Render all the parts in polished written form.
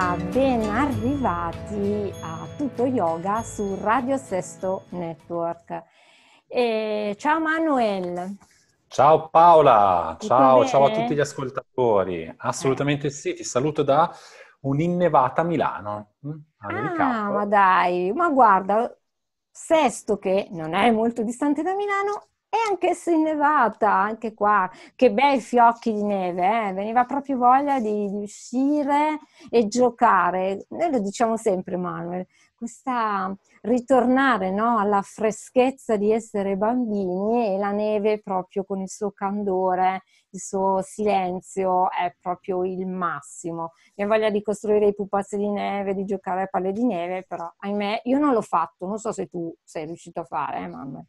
Ben arrivati a Tutto Yoga su Radio Sesto Network. Ciao Manuel. Ciao Paola, Tutto ciao a tutti gli bene? ascoltatori. Assolutamente sì, ti saluto da un'innevata Milano. Avevi Ma capo? dai, ma guarda, Sesto che non è molto distante da Milano è anch'essa innevata, anche qua. Che bei fiocchi di neve, eh? Veniva proprio voglia di uscire e giocare. Noi lo diciamo sempre, Manuel, questa ritornare, no, alla freschezza di essere bambini e la neve proprio con il suo candore, il suo silenzio è proprio il massimo. Mi ha voglia di costruire i pupazzi di neve, di giocare a palle di neve, però ahimè io non l'ho fatto, non so se tu sei riuscito a fare, mamma.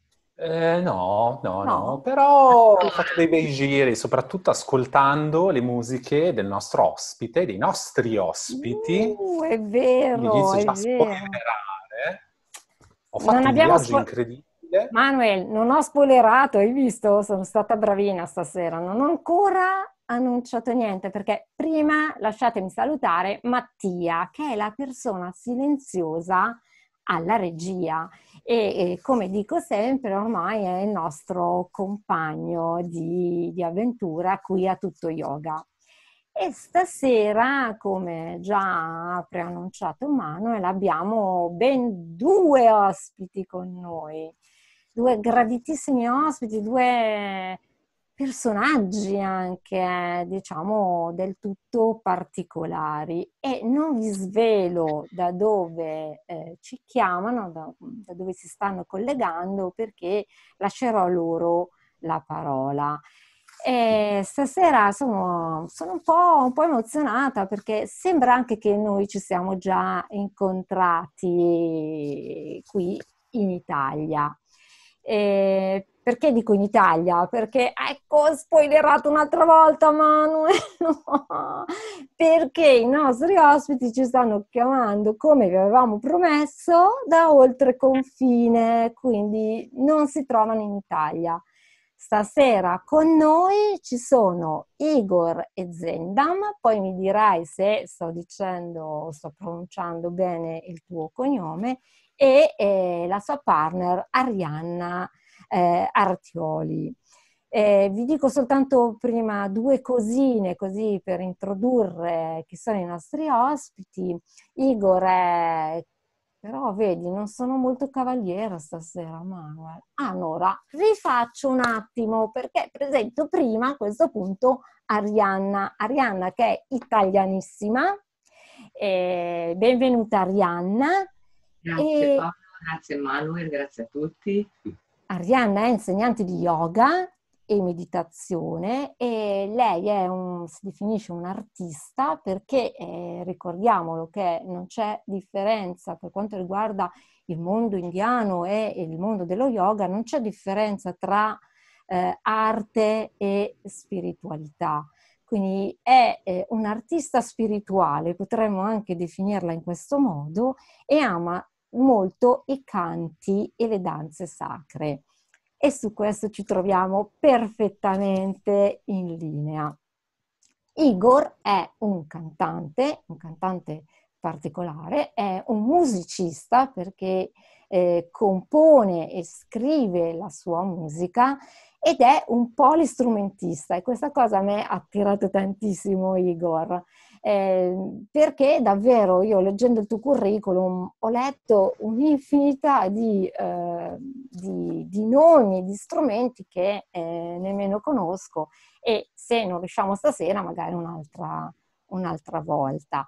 No, No? però ho fatto dei bei giri, soprattutto ascoltando le musiche del nostro ospite, dei nostri ospiti. È Quindi vero, inizio è già a vero. spoilerare. Ho Non fatto un abbiamo viaggio incredibile. Manuel, non ho spoilerato, hai visto? Sono stata bravina stasera. Non ho ancora annunciato niente perché prima lasciatemi salutare Mattia, che è la persona silenziosa alla regia e come dico sempre, ormai è il nostro compagno di avventura qui a Tutto Yoga. E stasera, come già ha preannunciato Manuel, abbiamo ben due ospiti con noi, due graditissimi ospiti, due personaggi anche, diciamo, del tutto particolari. E non vi svelo da dove ci chiamano, da dove si stanno collegando, perché lascerò loro la parola. E stasera sono un po' emozionata perché sembra anche che noi ci siamo già incontrati qui in Italia. Perché dico in Italia? Perché ecco, ho spoilerato un'altra volta, Manuel, no, perché i nostri ospiti ci stanno chiamando, come vi avevamo promesso, da oltre confine, quindi non si trovano in Italia. Stasera con noi ci sono Igor e Zendam, poi mi dirai se sto pronunciando bene il tuo cognome, e la sua partner Arianna Artioli. Vi dico soltanto prima due cosine così per introdurre chi sono i nostri ospiti. Igor è, però vedi, non sono molto cavaliera stasera, Manuel. Allora, rifaccio un attimo perché presento prima a questo punto Arianna. Arianna che è italianissima. Benvenuta Arianna. Grazie E Paola, grazie Manuel, grazie a tutti. Arianna è insegnante di yoga e meditazione e lei è si definisce un artista perché ricordiamolo che non c'è differenza per quanto riguarda il mondo indiano e il mondo dello yoga, non c'è differenza tra arte e spiritualità. Quindi è un artista spirituale, potremmo anche definirla in questo modo, e ama molto i canti e le danze sacre. E su questo ci troviamo perfettamente in linea. Igor è un cantante particolare, è un musicista perché compone e scrive la sua musica ed è un polistrumentista e questa cosa a me ha attirato tantissimo Igor. Perché davvero io leggendo il tuo curriculum ho letto un'infinità di nomi, di strumenti che nemmeno conosco e se non riusciamo stasera magari un'altra volta.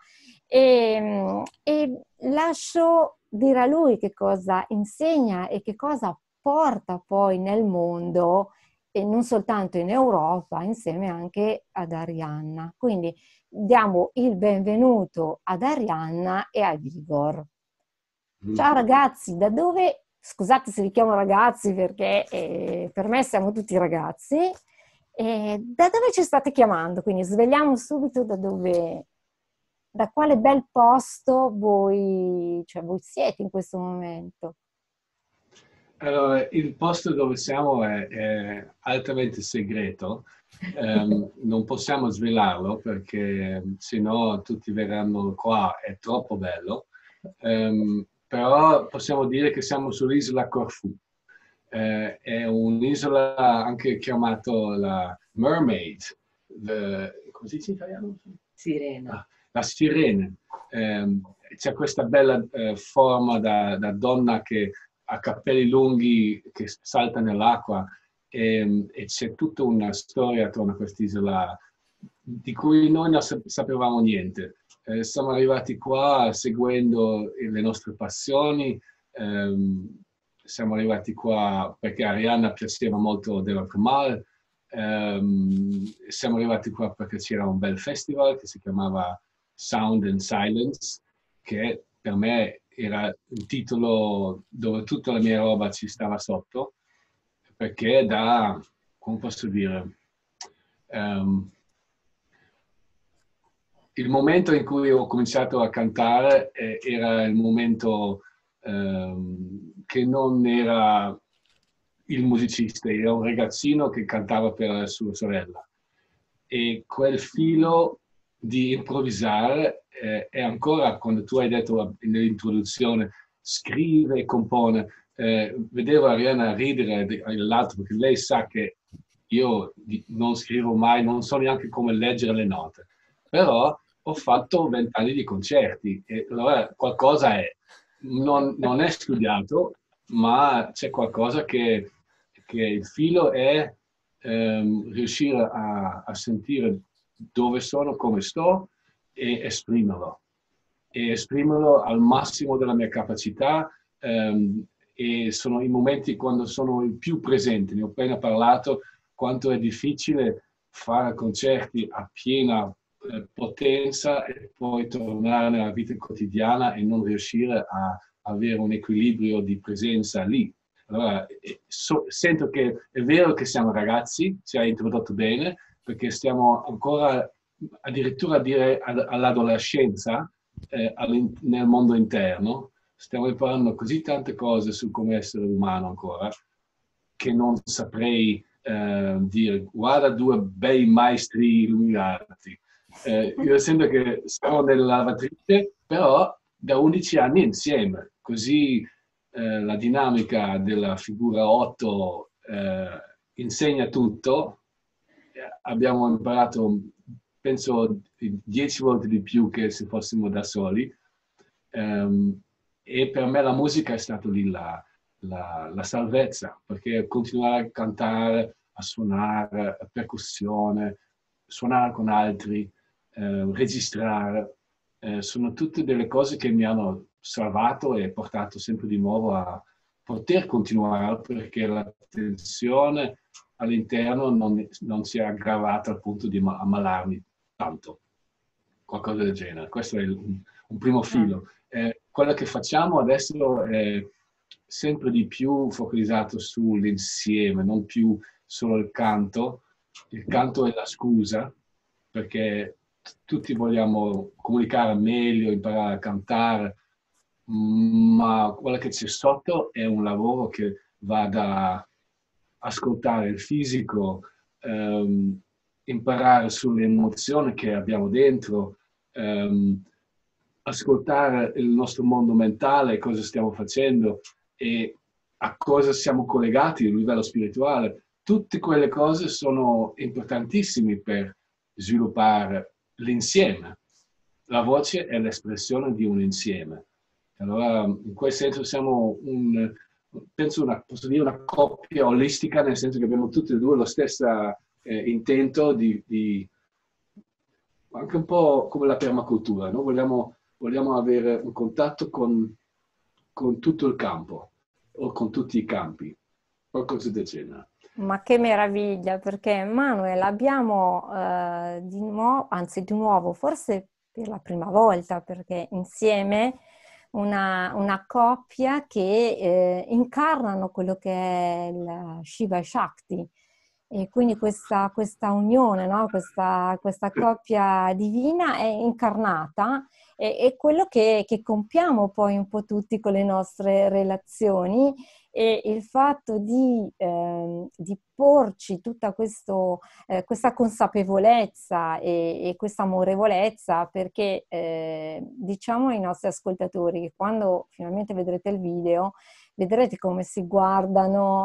E lascio dire a lui che cosa insegna e che cosa porta poi nel mondo e non soltanto in Europa, insieme anche ad Arianna. Quindi diamo il benvenuto ad Arianna e a Igor. Ciao ragazzi, da dove, scusate se vi chiamo ragazzi perché per me siamo tutti ragazzi, da dove ci state chiamando? Quindi svegliamo subito da dove, da quale bel posto voi, cioè voi siete in questo momento. Allora, il posto dove siamo è altamente segreto. Non possiamo svelarlo perché sennò tutti verranno qua, è troppo bello. Però possiamo dire che siamo sull'isola Corfù. È un'isola anche chiamata la Mermaid, come si dice in italiano? Sirena. La sirena. C'è questa bella forma da donna che ha capelli lunghi che salta nell'acqua e c'è tutta una storia attorno a quest'isola di cui noi non sapevamo niente. Siamo arrivati qua seguendo le nostre passioni, siamo arrivati qua perché a Arianna piaceva molto Della Comare, siamo arrivati qua perché c'era un bel festival che si chiamava Sound and Silence, che per me era il titolo dove tutta la mia roba ci stava sotto, perché come posso dire, il momento in cui ho cominciato a cantare era il momento che non era il musicista, era un ragazzino che cantava per sua sorella. E quel filo di improvvisare è ancora, quando tu hai detto nell'introduzione, scrive e compone, vedevo Arianna ridere dall'altro perché lei sa che io non scrivo mai, non so neanche come leggere le note, però ho fatto 20 anni di concerti e allora qualcosa è, non è studiato, ma c'è qualcosa che il filo è riuscire a sentire dove sono, come sto e esprimerlo. E esprimerlo al massimo della mia capacità e sono i momenti quando sono il più presente. Ne ho appena parlato quanto è difficile fare concerti a piena potenza e poi tornare nella vita quotidiana e non riuscire a avere un equilibrio di presenza lì. Allora, sento che è vero che siamo ragazzi, ci hai introdotto bene, perché stiamo ancora addirittura a dire all'adolescenza, nel mondo interno, stiamo imparando così tante cose su come essere umano ancora, che non saprei dire, guarda due bei maestri illuminati. Io sento che siamo nella lavatrice, però da 11 anni insieme, così la dinamica della figura 8 insegna tutto. Abbiamo imparato, penso, 10 volte di più che se fossimo da soli. E per me la musica è stata lì la salvezza, perché continuare a cantare, a suonare, a percussione, suonare con altri, registrare, sono tutte delle cose che mi hanno salvato e portato sempre di nuovo a poter continuare, perché la tensione all'interno non si è aggravata al punto di ammalarmi tanto, qualcosa del genere. Questo è un primo filo. Quello che facciamo adesso è sempre di più focalizzato sull'insieme, non più solo il canto. Il canto è la scusa, perché tutti vogliamo comunicare meglio, imparare a cantare, ma quello che c'è sotto è un lavoro che va da ascoltare il fisico, imparare sulle emozioni che abbiamo dentro, ascoltare il nostro mondo mentale, cosa stiamo facendo e a cosa siamo collegati a livello spirituale. Tutte quelle cose sono importantissime per sviluppare l'insieme. La voce è l'espressione di un insieme. Allora, in quel senso siamo posso dire una coppia olistica, nel senso che abbiamo tutti e due lo stesso intento anche un po' come la permacultura, no? Vogliamo avere un contatto con tutto il campo o con tutti i campi, qualcosa del genere. Ma che meraviglia, perché Manuel abbiamo di nuovo, forse per la prima volta, perché insieme una coppia che incarnano quello che è il Shiva Shakti. E quindi questa unione, no? questa coppia divina è incarnata, è quello che compiamo poi un po' tutti con le nostre relazioni e il fatto di porci tutta questa consapevolezza e questa amorevolezza, perché diciamo ai nostri ascoltatori che quando finalmente vedrete il video, vedrete come si guardano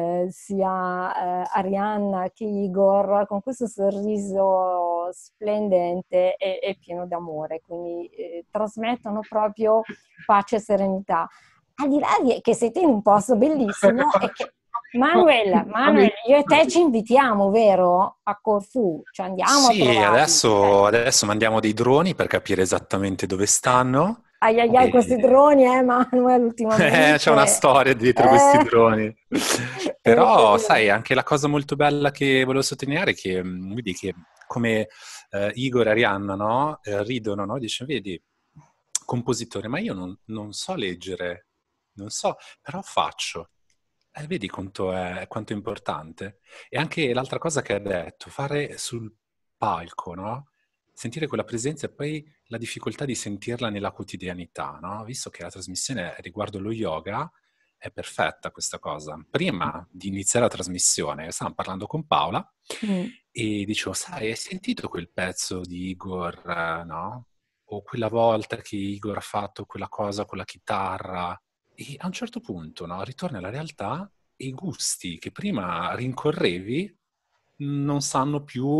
sia Arianna che Igor con questo sorriso splendente e pieno d'amore, quindi trasmettono proprio pace e serenità. Al di là che siete in un posto bellissimo e che Manuel, io e te ci invitiamo, vero? A Corfù, ci andiamo a Sì, trovarli. adesso mandiamo dei droni per capire esattamente dove stanno. Ai ai ai, questi E... droni, Manuel, C'è una ultimamente. storia dietro questi Eh, droni. Però, eh, sai, anche la cosa molto bella che volevo sottolineare è che, vedi che come Igor e Arianna, no? Ridono, no? Dice, vedi, compositore, ma io non so leggere, non so, però faccio. Vedi quanto è importante. E anche l'altra cosa che ha detto, fare sul palco, no? Sentire quella presenza e poi la difficoltà di sentirla nella quotidianità, no? Visto che la trasmissione riguardo lo yoga è perfetta questa cosa. Prima di iniziare la trasmissione, stavamo parlando con Paola mm. e dicevo, sai, hai sentito quel pezzo di Igor, no? O quella volta che Igor ha fatto quella cosa con la chitarra? E a un certo punto, no, ritorni alla realtà e i gusti che prima rincorrevi non sanno più,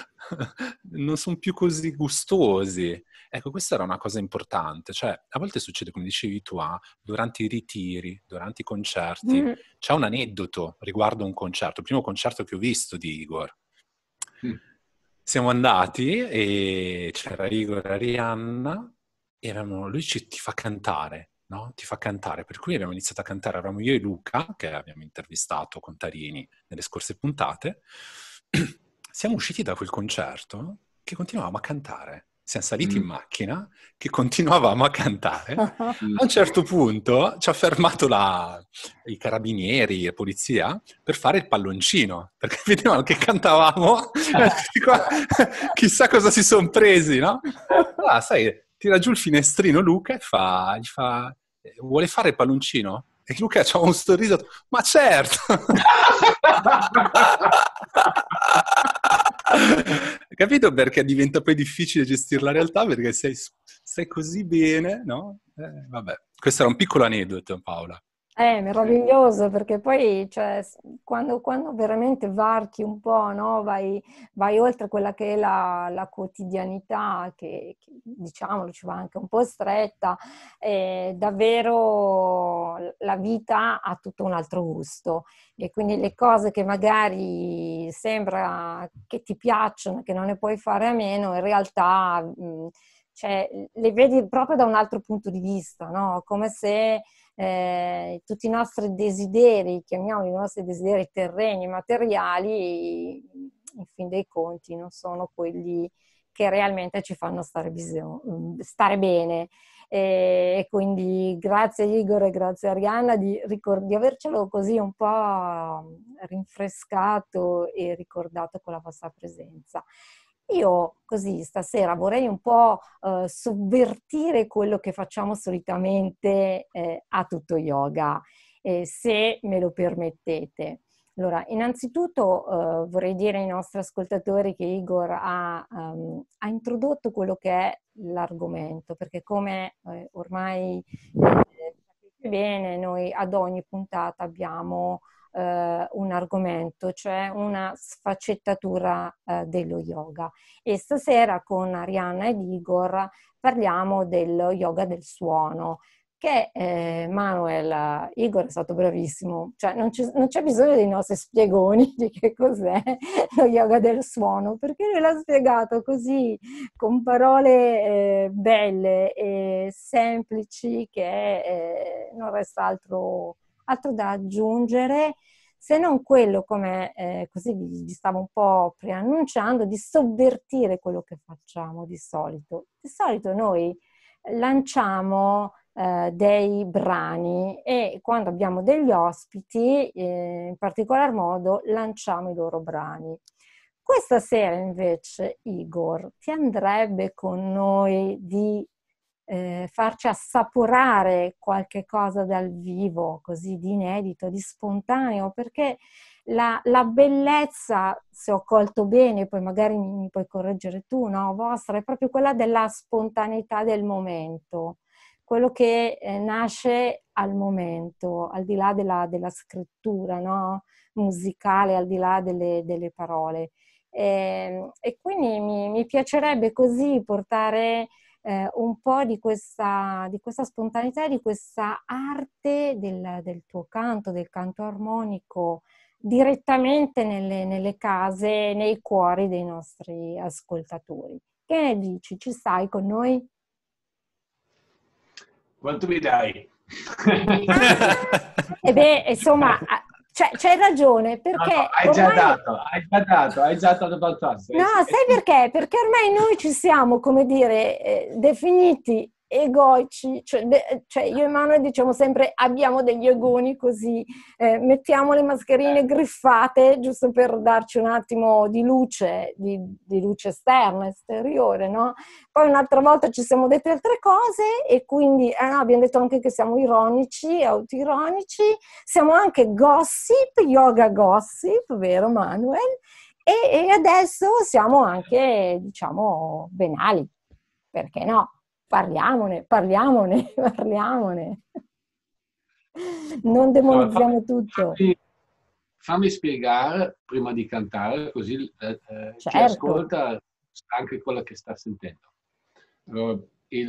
non sono più così gustosi. Ecco, questa era una cosa importante. Cioè, a volte succede, come dicevi tu, durante i ritiri, durante i concerti, Mm. c'è un aneddoto riguardo un concerto, il primo concerto che ho visto di Igor. Mm. Siamo andati e c'era Igor e Arianna e lui ti fa cantare, no? Ti fa cantare, per cui abbiamo iniziato a cantare, eravamo io e Luca, che abbiamo intervistato con Tarini nelle scorse puntate, siamo usciti da quel concerto che continuavamo a cantare. Siamo saliti in macchina, che continuavamo a cantare. A un certo punto ci ha fermato i carabinieri e polizia per fare il palloncino, perché vedevano che cantavamo, chissà cosa si sono presi, no? Sai, tira giù il finestrino Luca e gli fa, vuole fare il palloncino? E Luca c'ha un sorriso, ma certo! Capito perché diventa poi difficile gestire la realtà? Perché stai così bene, no? Vabbè, questo era un piccolo aneddoto, Paola. È meraviglioso perché poi cioè, quando veramente varchi un po', no? Vai oltre quella che è la quotidianità, che diciamolo ci va anche un po' stretta, davvero la vita ha tutto un altro gusto e quindi le cose che magari sembra che ti piacciono, che non ne puoi fare a meno, in realtà cioè, le vedi proprio da un altro punto di vista, no? Come se tutti i nostri desideri, chiamiamoli i nostri desideri terreni, materiali, in fin dei conti non sono quelli che realmente ci fanno stare bene. E quindi grazie Igor e grazie Arianna di avercelo così un po' rinfrescato e ricordato con la vostra presenza. Io così stasera vorrei un po' sovvertire quello che facciamo solitamente a Tutto Yoga, se me lo permettete. Allora, innanzitutto vorrei dire ai nostri ascoltatori che Igor ha introdotto quello che è l'argomento, perché come ormai capite bene, noi ad ogni puntata abbiamo un argomento, cioè una sfaccettatura dello yoga. E stasera con Arianna ed Igor parliamo dello yoga del suono, che Manuel, Igor è stato bravissimo, cioè non c'è bisogno dei nostri spiegoni di che cos'è lo yoga del suono, perché lui l'ha spiegato così con parole belle e semplici che non resta altro da aggiungere se non quello, come così vi stavo un po' preannunciando, di sovvertire quello che facciamo di solito. Di solito noi lanciamo dei brani e quando abbiamo degli ospiti, in particolar modo, lanciamo i loro brani. Questa sera invece, Igor, ti andrebbe con noi di farci assaporare qualche cosa dal vivo, così di inedito, di spontaneo, perché la bellezza, se ho colto bene, poi magari mi puoi correggere tu, no? Vostra, è proprio quella della spontaneità del momento, quello che nasce al momento, al di là della scrittura, no? Musicale, al di là delle parole. E quindi mi piacerebbe così portare un po' di questa spontaneità, di questa arte del tuo canto, del canto armonico, direttamente nelle case, nei cuori dei nostri ascoltatori. Che ne dici? Ci stai con noi? Quanto mi dai? E beh, insomma, c'hai ragione, perché No, hai già dato abbastanza. No, sai perché? Perché ormai noi ci siamo, come dire, definiti egoici, cioè io e Manuel diciamo sempre abbiamo degli egoni, così mettiamo le mascherine griffate giusto per darci un attimo di luce, di luce esterna, esteriore, no? Poi un'altra volta ci siamo detti altre cose e quindi no, abbiamo detto anche che siamo ironici, autoironici, siamo anche gossip, yoga gossip, vero Manuel? E adesso siamo anche, diciamo, venali, perché no? Parliamone. Non No, demonizziamo tutto. fammi spiegare prima di cantare, così chi Certo. ascolta sa anche quello che sta sentendo. Allora,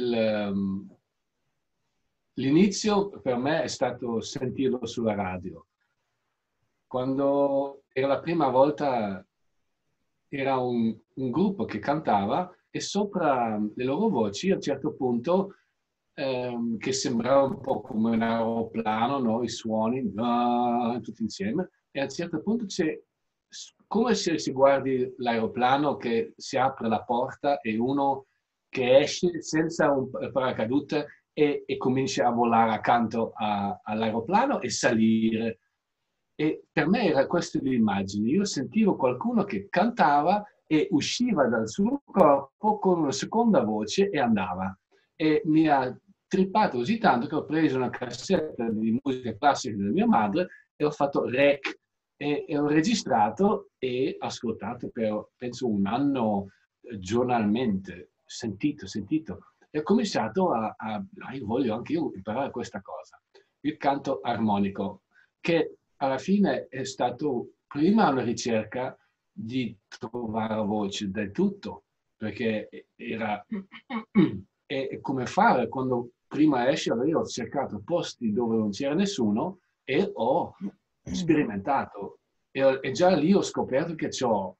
l'inizio per me è stato sentirlo sulla radio. Quando era la prima volta, era un gruppo che cantava e sopra le loro voci a un certo punto, che sembrava un po' come un aeroplano, no? I suoni, tutti insieme, e a un certo punto c'è, come se si guardi l'aeroplano che si apre la porta e uno che esce senza un paracadute e comincia a volare accanto all'aeroplano e salire. E per me era questa l'immagine. Io sentivo qualcuno che cantava e usciva dal suo corpo con una seconda voce e andava. E mi ha trippato così tanto che ho preso una cassetta di musica classica della mia madre e ho fatto rec e ho registrato e ascoltato per penso un anno giornalmente, sentito. E ho cominciato io voglio anche io imparare questa cosa, il canto armonico, che alla fine è stato prima una ricerca di trovare voce del tutto, perché era e come fare quando prima esce, allora io ho cercato posti dove non c'era nessuno e ho sperimentato e già lì ho scoperto che ho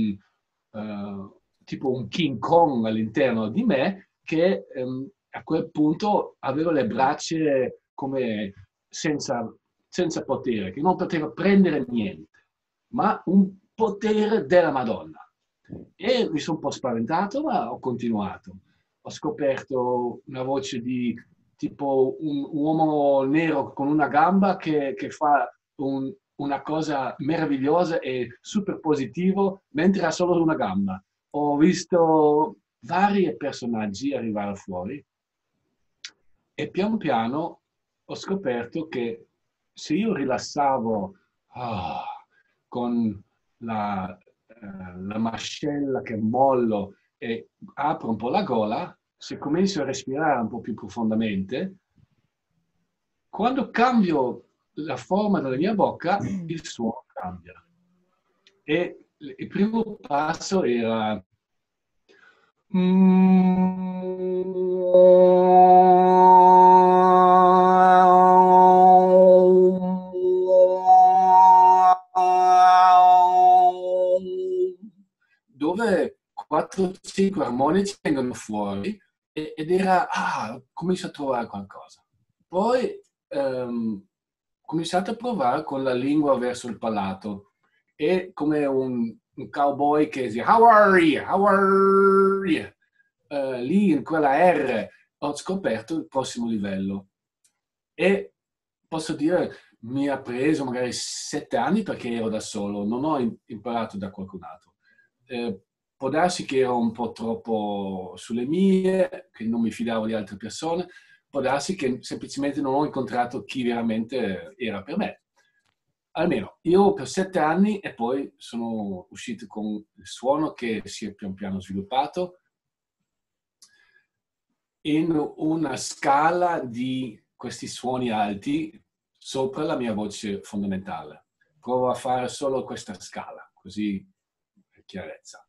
tipo un King Kong all'interno di me che a quel punto avevo le braccia come senza potere, che non poteva prendere niente, ma un potere della Madonna. E mi sono un po' spaventato, ma ho continuato. Ho scoperto una voce di tipo un uomo nero con una gamba che fa una cosa meravigliosa e super positivo mentre ha solo una gamba. Ho visto vari personaggi arrivare fuori e pian piano ho scoperto che se io rilassavo con la mascella che mollo e apro un po' la gola, se comincio a respirare un po' più profondamente, quando cambio la forma della mia bocca, il suono cambia. E il primo passo era dove 4-5 armonici vengono fuori ed era, comincio a trovare qualcosa. Poi ho cominciato a provare con la lingua verso il palato e come un cowboy che dice how are you? How are you? Lì in quella R ho scoperto il prossimo livello e posso dire mi ha preso magari 7 anni perché ero da solo, non ho imparato da qualcun altro. può darsi che ero un po' troppo sulle mie, che non mi fidavo di altre persone, può darsi che semplicemente non ho incontrato chi veramente era per me. Almeno io per 7 anni e poi sono uscito con il suono che si è pian piano sviluppato in una scala di questi suoni alti sopra la mia voce fondamentale. Provo a fare solo questa scala, così per chiarezza.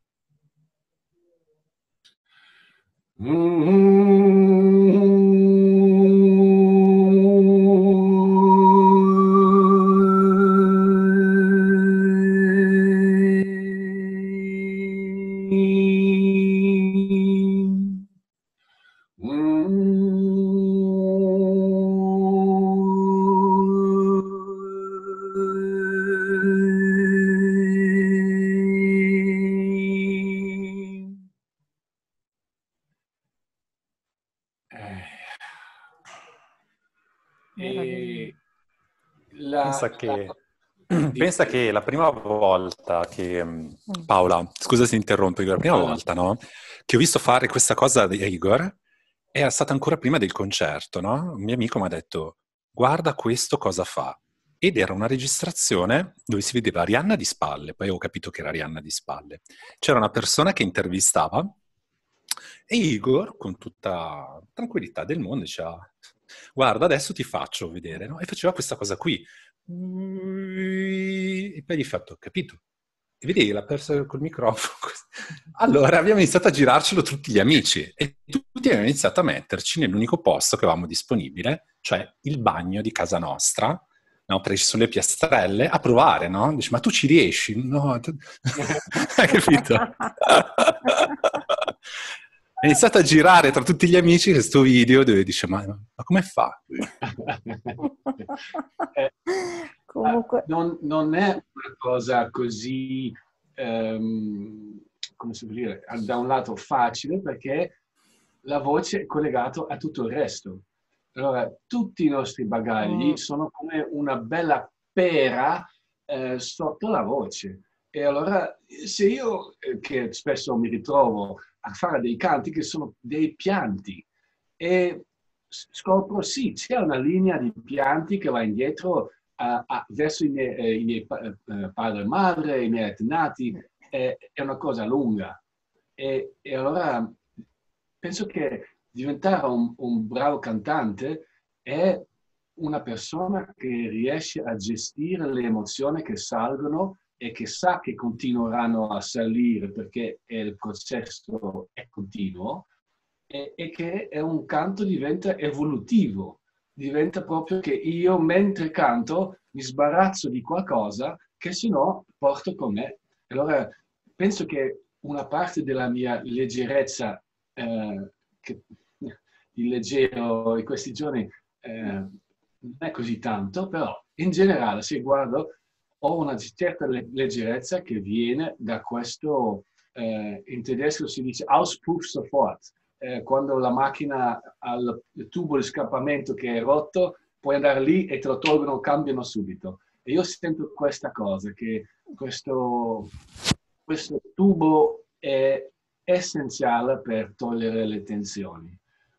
Pensa che la prima volta che Paola, scusa se interrompo, Igor, la prima volta, no, che ho visto fare questa cosa di Igor era stata ancora prima del concerto, no? Un mio amico mi ha detto guarda questo cosa fa. Ed era una registrazione dove si vedeva Arianna di spalle, poi ho capito che era Arianna di spalle. C'era una persona che intervistava e Igor, con tutta tranquillità del mondo, diceva guarda adesso ti faccio vedere, no? E faceva questa cosa qui. E poi gli ho fatto, capito? E vedevi la persona col microfono. Allora abbiamo iniziato a girarcelo tutti gli amici e tutti abbiamo iniziato a metterci nell'unico posto che avevamo disponibile, cioè il bagno di casa nostra, no? Perché ci sono le piastrelle, a provare, no? Dici, ma tu ci riesci? No, hai capito? È iniziato a girare tra tutti gli amici questo video dove dice, ma come fa? Comunque... non è una cosa così, come si può dire, da un lato facile, perché la voce è collegata a tutto il resto. Allora, tutti i nostri bagagli sono come una bella pera sotto la voce. E allora, se io, che spesso mi ritrovo a fare dei canti che sono dei pianti, e scopro, sì, c'è una linea di pianti che va indietro verso i miei padre e madre, i miei antenati, è una cosa lunga. E allora penso che diventare un bravo cantante è una persona che riesce a gestire le emozioni che salgono e che sa che continueranno a salire perché il processo è continuo e che è un canto diventa evolutivo, diventa proprio che io mentre canto mi sbarazzo di qualcosa che se no porto con me. Allora penso che una parte della mia leggerezza che di leggero in questi giorni non è così tanto, però in generale se guardo ho una certa leggerezza che viene da questo, in tedesco si dice Auspuff sofort, quando la macchina ha il tubo di scappamento che è rotto, puoi andare lì e te lo tolgono, cambiano subito. E io sento questa cosa, che questo tubo è essenziale per togliere le tensioni.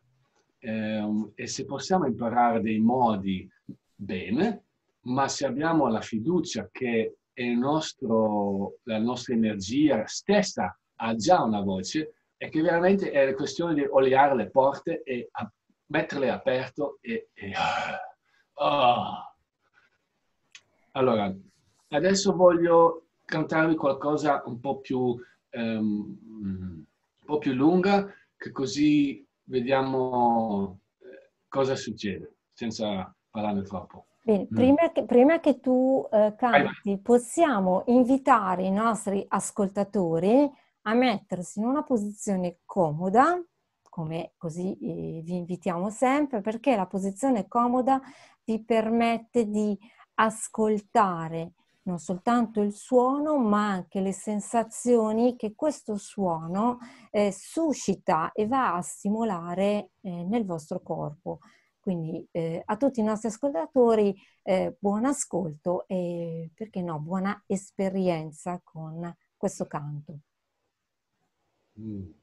E se possiamo imparare dei modi, bene, ma se abbiamo la fiducia che la nostra energia stessa ha già una voce, è che veramente è questione di oliare le porte e metterle aperte Allora, adesso voglio cantarvi qualcosa un po' più lunga, che così vediamo cosa succede, senza parlarne troppo. Bene, prima che tu canti, possiamo invitare i nostri ascoltatori a mettersi in una posizione comoda, come così vi invitiamo sempre, perché la posizione comoda vi permette di ascoltare non soltanto il suono, ma anche le sensazioni che questo suono suscita e va a stimolare nel vostro corpo. Quindi a tutti i nostri ascoltatori buon ascolto e, perché no, buona esperienza con questo canto. Mm.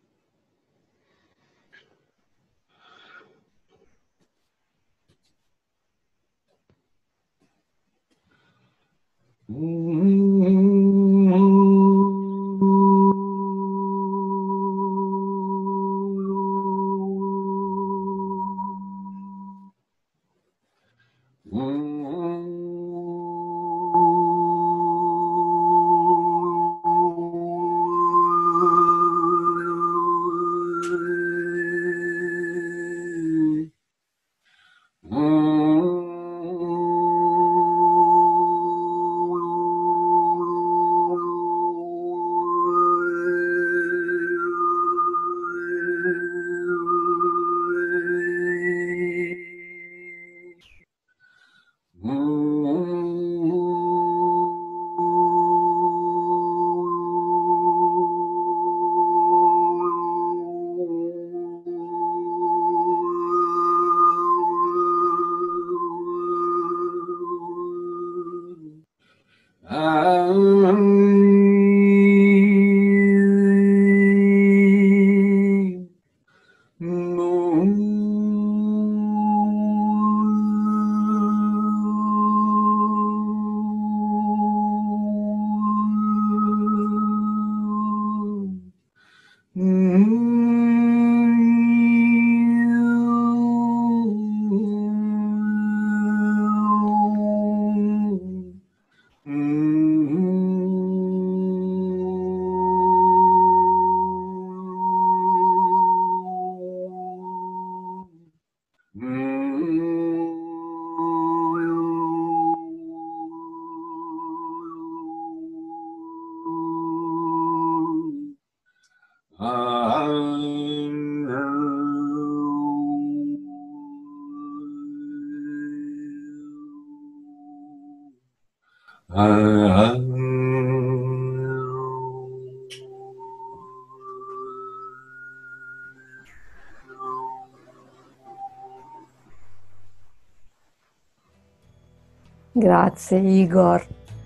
Grazie Igor.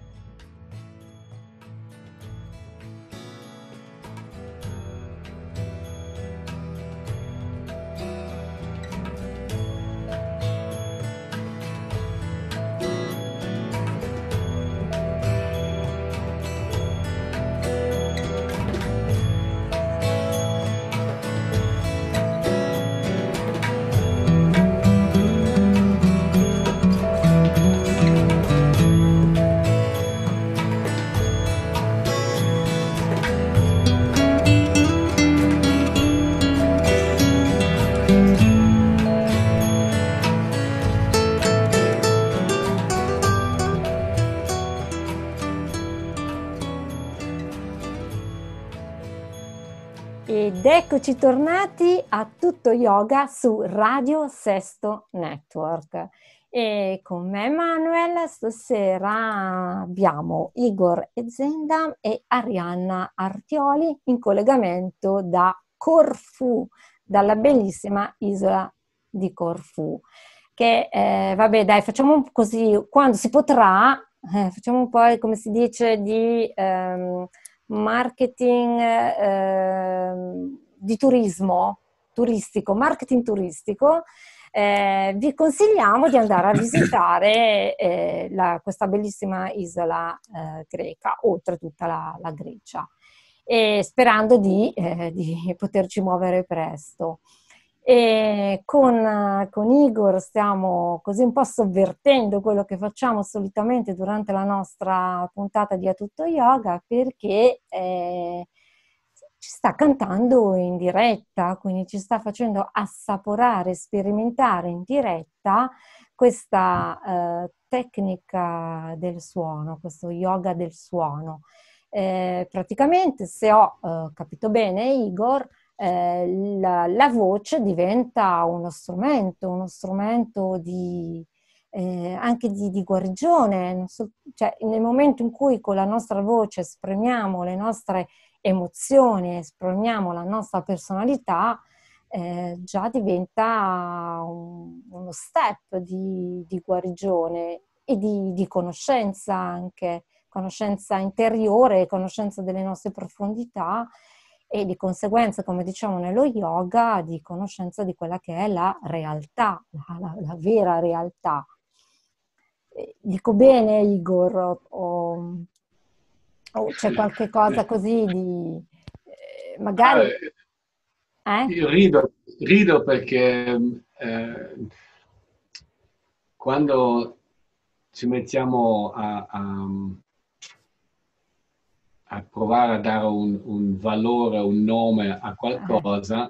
Ed eccoci tornati a Tutto Yoga su Radio Sesto Network. E con me Manuel stasera abbiamo Igor Ezendam e Arianna Artioli in collegamento da Corfù, dalla bellissima isola di Corfù. Che vabbè dai, facciamo così, quando si potrà, facciamo un po', come si dice, di marketing di turismo turistico, marketing turistico. Vi consigliamo di andare a visitare questa bellissima isola greca, oltre tutta la Grecia, e sperando di poterci muovere presto. E con Igor stiamo così un po' sovvertendo quello che facciamo solitamente durante la nostra puntata di A Tutto Yoga, perché ci sta cantando in diretta, quindi ci sta facendo assaporare, sperimentare in diretta questa tecnica del suono, questo yoga del suono. Praticamente, se ho capito bene, Igor, la voce diventa uno strumento di, anche di guarigione. Non so, cioè, nel momento in cui con la nostra voce esprimiamo le nostre emozioni, esprimiamo la nostra personalità, già diventa uno step di guarigione e di conoscenza, anche conoscenza interiore, conoscenza delle nostre profondità. e di conseguenza, come diciamo nello yoga, di conoscenza di quella che è la realtà, la vera realtà. Dico bene, Igor, o c'è qualche cosa così di magari... Io rido perché quando ci mettiamo a provare a dare un valore, un nome a qualcosa,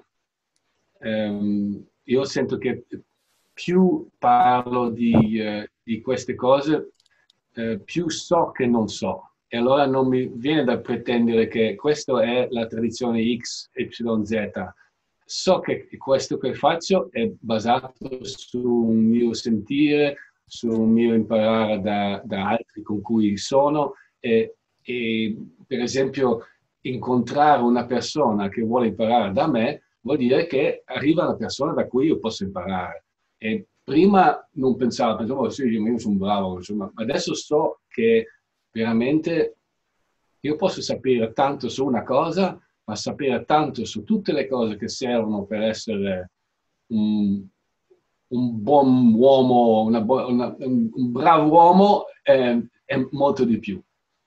io sento che più parlo di queste cose, più so che non so. E allora non mi viene da pretendere che questa è la tradizione X, Y, Z. So che questo che faccio è basato su un mio sentire, su un mio imparare da altri con cui sono e per esempio incontrare una persona che vuole imparare da me vuol dire che arriva una persona da cui io posso imparare. E prima non pensavo sì, io sono bravo, insomma, ma adesso so che veramente io posso sapere tanto su una cosa, ma sapere tanto su tutte le cose che servono per essere un buon uomo, un bravo uomo è molto di più.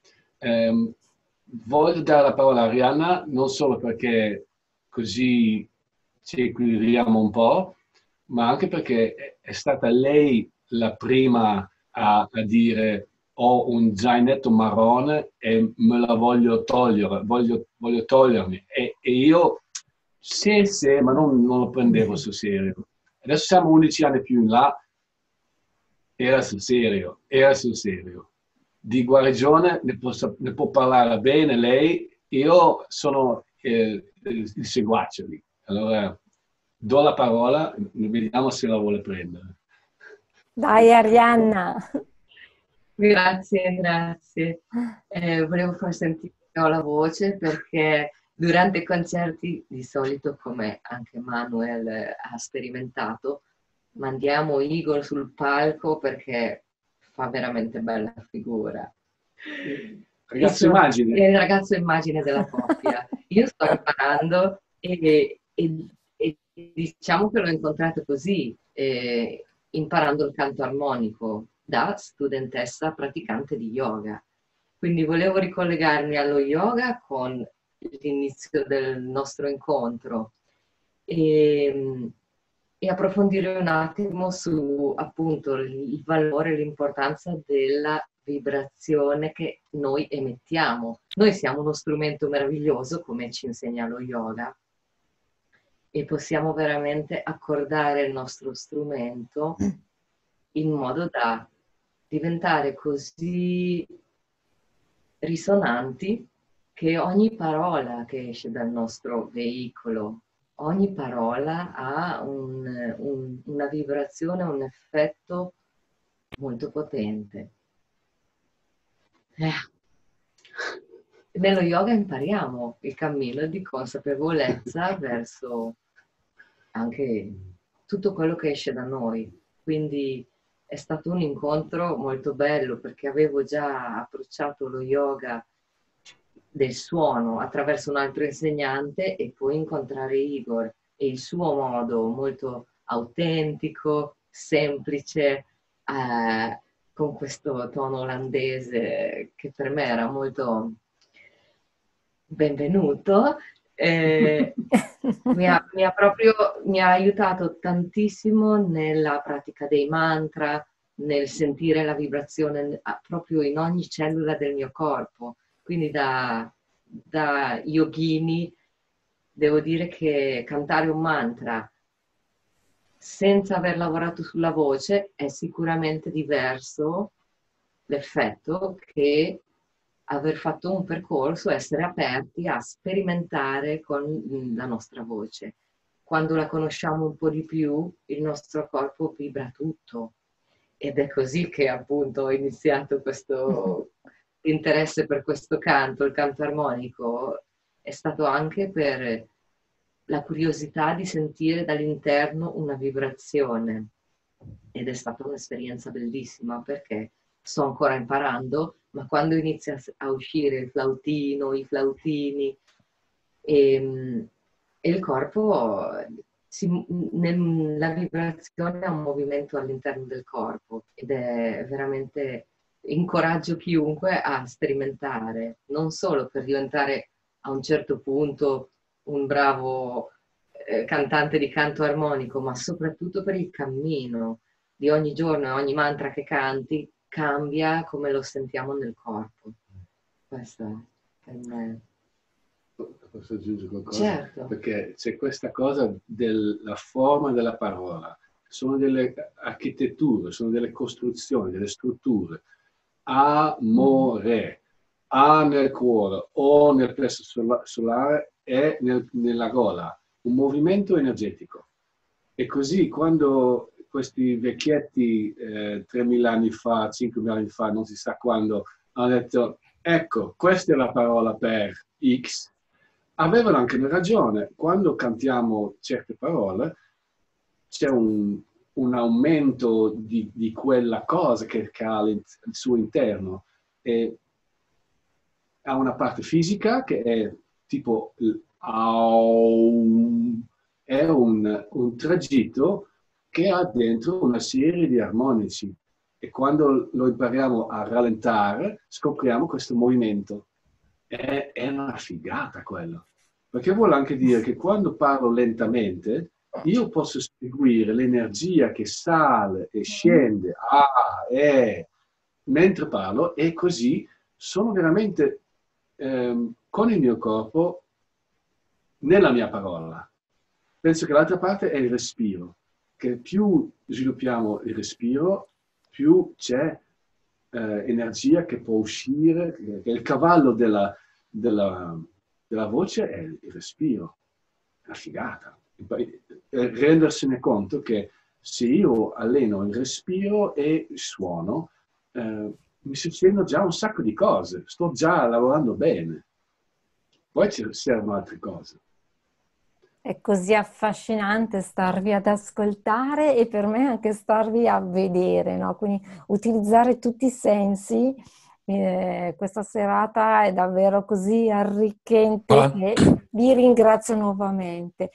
Voglio dare la parola a Arianna non solo perché così ci equilibriamo un po', ma anche perché è stata lei la prima a dire ho un zainetto marrone e me la voglio togliere, voglio togliermi. E io, sì, ma non lo prendevo sul serio. Adesso siamo 11 anni più in là, era sul serio. Di guarigione ne può parlare bene lei, io sono il seguace lì. Allora, do la parola, vediamo se la vuole prendere. Dai, Arianna. Grazie. Volevo far sentire la voce perché durante i concerti, di solito, come anche Manuel ha sperimentato, mandiamo Igor sul palco perché fa veramente bella figura. Ragazzo immagine. È il ragazzo immagine della coppia. Io sto imparando e diciamo che l'ho incontrato così, imparando il canto armonico da studentessa praticante di yoga. Quindi volevo ricollegarmi allo yoga con l'inizio del nostro incontro e approfondire un attimo su appunto il valore e l'importanza della vibrazione che noi emettiamo. Noi siamo uno strumento meraviglioso, come ci insegna lo yoga, e possiamo veramente accordare il nostro strumento in modo da diventare così risonanti che ogni parola che esce dal nostro veicolo, ogni parola ha una vibrazione, un effetto molto potente. Nello yoga impariamo il cammino di consapevolezza verso anche tutto quello che esce da noi. Quindi è stato un incontro molto bello perché avevo già approcciato lo yoga del suono attraverso un altro insegnante e poi incontrare Igor e il suo modo molto autentico, semplice, con questo tono olandese che per me era molto benvenuto. Mi ha aiutato tantissimo nella pratica dei mantra, nel sentire la vibrazione proprio in ogni cellula del mio corpo. Quindi da yogini devo dire che cantare un mantra senza aver lavorato sulla voce è sicuramente diverso l'effetto che aver fatto un percorso, essere aperti a sperimentare con la nostra voce. Quando la conosciamo un po' di più, il nostro corpo vibra tutto. Ed è così che appunto ho iniziato questo interesse per questo canto, il canto armonico. È stato anche per la curiosità di sentire dall'interno una vibrazione. Ed è stata un'esperienza bellissima perché sto ancora imparando, ma quando inizia a uscire il flautino, i flautini, E, e il corpo, la vibrazione è un movimento all'interno del corpo ed è veramente, incoraggio chiunque a sperimentare, non solo per diventare a un certo punto un bravo cantante di canto armonico, ma soprattutto per il cammino di ogni giorno e ogni mantra che canti cambia come lo sentiamo nel corpo. Questo è per me. Posso aggiungere qualcosa? Certo. Perché c'è questa cosa della forma della parola, sono delle architetture, sono delle costruzioni, delle strutture. Amore, A nel cuore, O nel plesso solare e nella gola, un movimento energetico. E così quando questi vecchietti 3.000 anni fa, 5.000 anni fa, non si sa quando, hanno detto, ecco, questa è la parola per X, avevano anche ragione. Quando cantiamo certe parole c'è un aumento di quella cosa che ha il suo interno. E ha una parte fisica che è tipo è un tragitto che ha dentro una serie di armonici. E quando lo impariamo a rallentare, scopriamo questo movimento. È una figata quello. Perché vuole anche dire che quando parlo lentamente, io posso seguire l'energia che sale e scende, mentre parlo, e così sono veramente con il mio corpo nella mia parola. Penso che l'altra parte è il respiro, che più sviluppiamo il respiro, più c'è energia che può uscire, che il cavallo della voce è il respiro, è una figata. Rendersene conto che se io alleno il respiro e suono, mi succedono già un sacco di cose, sto già lavorando bene. Poi ci servono altre cose. È così affascinante starvi ad ascoltare e per me anche starvi a vedere, no? Quindi utilizzare tutti i sensi. Questa serata è davvero così arricchente che vi ringrazio nuovamente.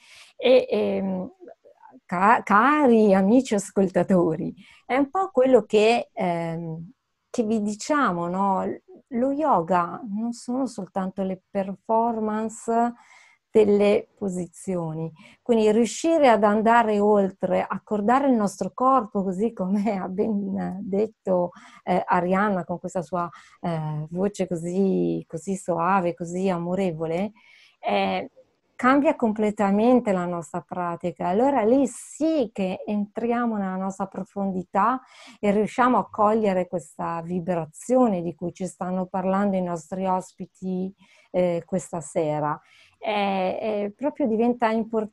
Cari amici ascoltatori, è un po' quello che vi diciamo, no? Lo yoga non sono soltanto le performance delle posizioni, quindi riuscire ad andare oltre, accordare il nostro corpo, così come ha ben detto Arianna con questa sua voce così soave, così amorevole, cambia completamente la nostra pratica. Allora lì sì che entriamo nella nostra profondità e riusciamo a cogliere questa vibrazione di cui ci stanno parlando i nostri ospiti questa sera. Proprio diventa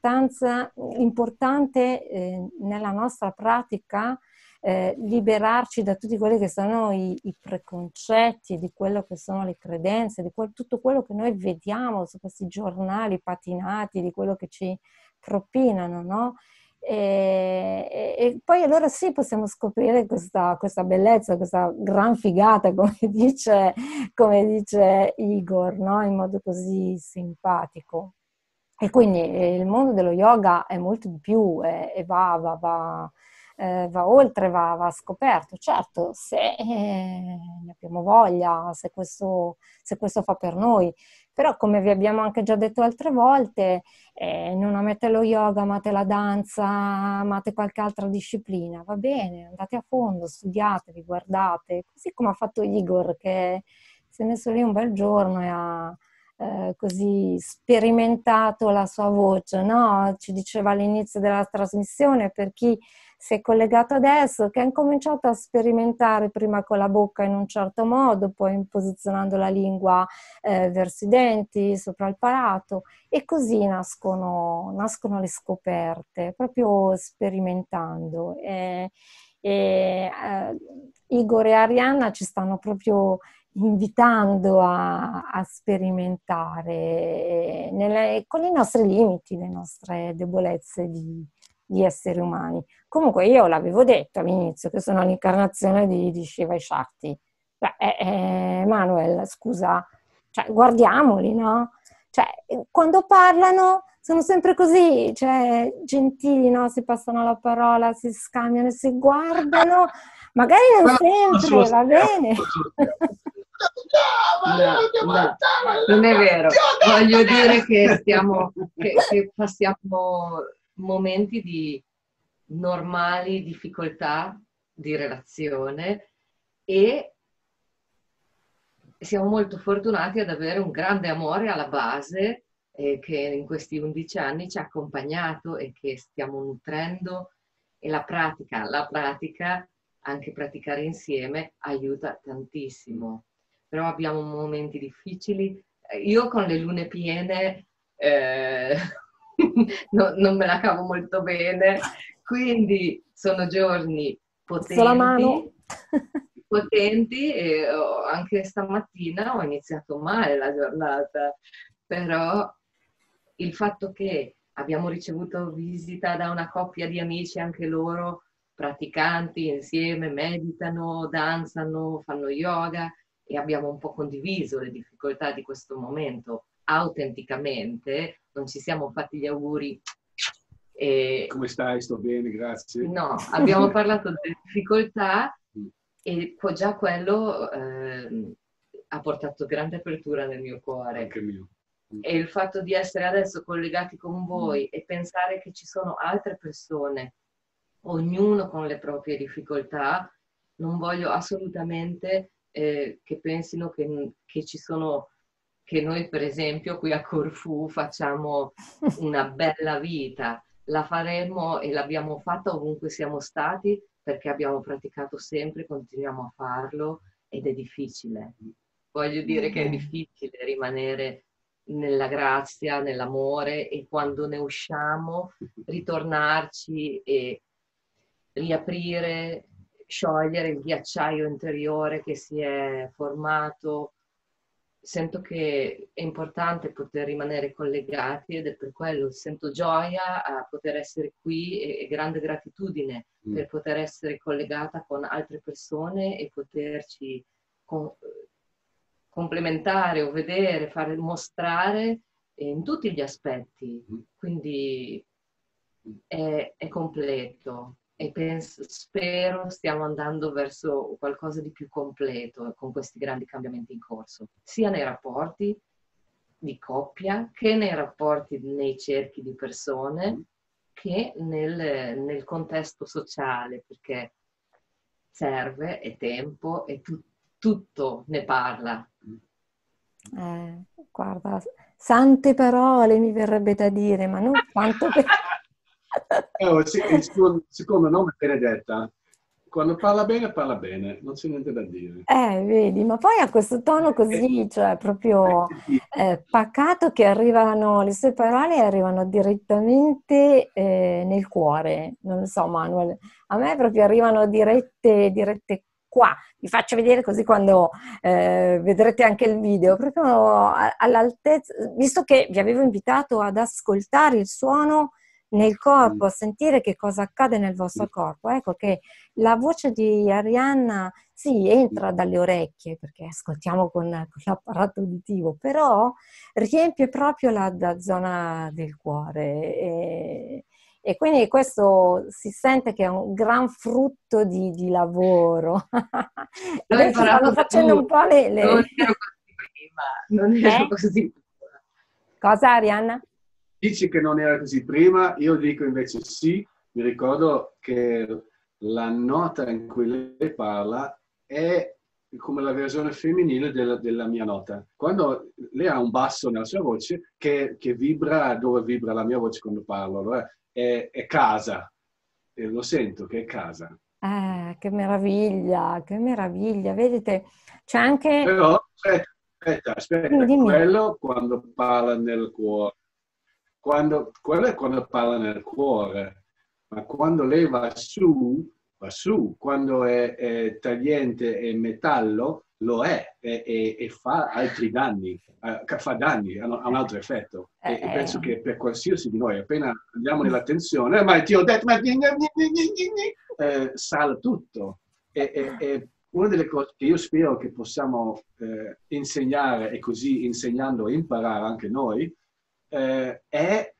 importante nella nostra pratica liberarci da tutti quelli che sono i preconcetti, di quello che sono le credenze, di tutto quello che noi vediamo su questi giornali patinati, di quello che ci propinano, no? E poi allora sì possiamo scoprire questa bellezza, questa gran figata, come dice Igor, no? In modo così simpatico. E quindi il mondo dello yoga è molto di più e va oltre, va scoperto. Certo, se ne abbiamo voglia, se questo fa per noi. Però come vi abbiamo anche già detto altre volte, non amate lo yoga, amate la danza, amate qualche altra disciplina, va bene, andate a fondo, studiatevi, guardate, così come ha fatto Igor che si è messo lì un bel giorno e ha così sperimentato la sua voce, no? Ci diceva all'inizio della trasmissione, per chi si è collegato adesso, che ha incominciato a sperimentare prima con la bocca in un certo modo, poi posizionando la lingua verso i denti, sopra il palato, e così nascono le scoperte, proprio sperimentando. Igor e Arianna ci stanno proprio invitando a sperimentare con i nostri limiti, le nostre debolezze di esseri umani. Comunque io l'avevo detto all'inizio che sono l'incarnazione di Shiva e Shakti. Manuel, scusa, cioè, guardiamoli, no? Cioè, quando parlano sono sempre così, cioè, gentili, no? Si passano la parola, si scambiano, si guardano, magari non sempre, va bene. No, non è vero. Voglio dire che che passiamo momenti di normali difficoltà di relazione e siamo molto fortunati ad avere un grande amore alla base che in questi 11 anni ci ha accompagnato e che stiamo nutrendo, e la pratica, anche praticare insieme, aiuta tantissimo. Però abbiamo momenti difficili. Io con le lune piene non me la cavo molto bene, quindi sono giorni potenti e anche stamattina ho iniziato male la giornata, però il fatto che abbiamo ricevuto visita da una coppia di amici, anche loro praticanti insieme, meditano, danzano, fanno yoga, e abbiamo un po' condiviso le difficoltà di questo momento autenticamente, non ci siamo fatti gli auguri. Come stai? Sto bene, grazie. No, abbiamo parlato delle difficoltà e già quello ha portato grande apertura nel mio cuore. Anche mio. E il fatto di essere adesso collegati con voi e pensare che ci sono altre persone, ognuno con le proprie difficoltà, non voglio assolutamente che pensino che ci sono, che noi per esempio qui a Corfù facciamo una bella vita. La faremo e l'abbiamo fatta ovunque siamo stati, perché abbiamo praticato sempre, continuiamo a farlo ed è difficile. Voglio dire che è difficile rimanere nella grazia, nell'amore, e quando ne usciamo ritornarci e riaprire, sciogliere il ghiacciaio interiore che si è formato. Sento che è importante poter rimanere collegati ed è per quello sento gioia a poter essere qui e grande gratitudine per poter essere collegata con altre persone e poterci complementare o vedere, fare mostrare in tutti gli aspetti. Quindi è completo e spero stiamo andando verso qualcosa di più completo con questi grandi cambiamenti in corso, sia nei rapporti di coppia che nei rapporti nei cerchi di persone che nel contesto sociale, perché serve, è tempo e tutto ne parla. Guarda, sante parole mi verrebbe da dire, ma non quanto per... Il secondo nome è Benedetta. Quando parla bene, non c'è niente da dire. Vedi, ma poi ha questo tono così, cioè proprio pacato, che arrivano, le sue parole arrivano direttamente nel cuore. Non lo so, Manuel, a me proprio arrivano dirette qua. Vi faccio vedere così quando vedrete anche il video, proprio all'altezza, visto che vi avevo invitato ad ascoltare il suono nel corpo, a sentire che cosa accade nel vostro corpo. Ecco che la voce di Arianna sì, entra dalle orecchie, perché ascoltiamo con l'apparato uditivo, però riempie proprio la zona del cuore. E quindi questo si sente che è un gran frutto di lavoro. Adesso stanno facendo un po' le... Non ero così prima, non ero così prima. Cosa, Arianna? Dici che non era così prima, io dico invece sì. Mi ricordo che la nota in cui lei parla è come la versione femminile della mia nota. Quando lei ha un basso nella sua voce che vibra dove vibra la mia voce quando parlo, è casa, e lo sento che è casa. Che meraviglia, vedete, c'è anche... Però, aspetta, Dimmi. quello quando parla nel cuore. Quello è quando parla nel cuore, ma quando lei va su, quando è tagliente e metallo, lo è e fa altri danni, fa danni, ha un altro effetto. E penso che per qualsiasi di noi, appena andiamo nell'attenzione, ma ti ho detto, sale tutto. E una delle cose che io spero che possiamo insegnare, e così insegnando imparare anche noi, è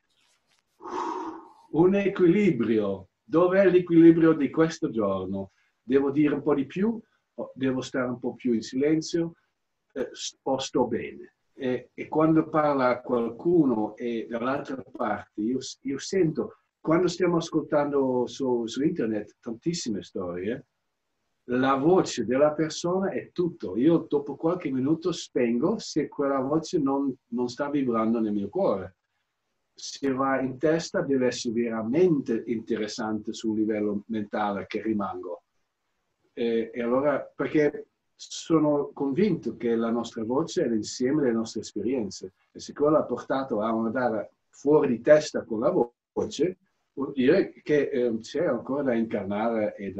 un equilibrio. Dov'è l'equilibrio di questo giorno? Devo dire un po' di più? Devo stare un po' più in silenzio? O sto bene? E quando parla qualcuno e dall'altra parte, io sento, quando stiamo ascoltando su internet tantissime storie, la voce della persona è tutto. Io dopo qualche minuto spengo se quella voce non sta vibrando nel mio cuore. Se va in testa deve essere veramente interessante sul livello mentale che rimango. E allora, perché sono convinto che la nostra voce è l'insieme delle nostre esperienze, e se quello ha portato a andare fuori di testa con la voce, vuol dire che c'è ancora da incarnare e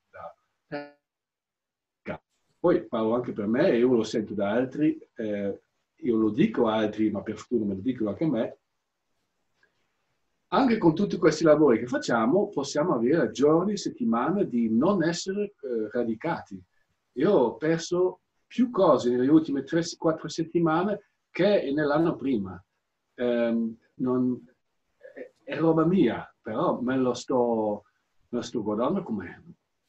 poi parlo anche per me, io lo sento da altri, io lo dico a altri, ma per fortuna me lo dicono anche a me. Anche con tutti questi lavori che facciamo, possiamo avere giorni, settimane di non essere radicati. Io ho perso più cose nelle ultime 3-4 settimane che nell'anno prima. È roba mia, però me lo sto guardando come...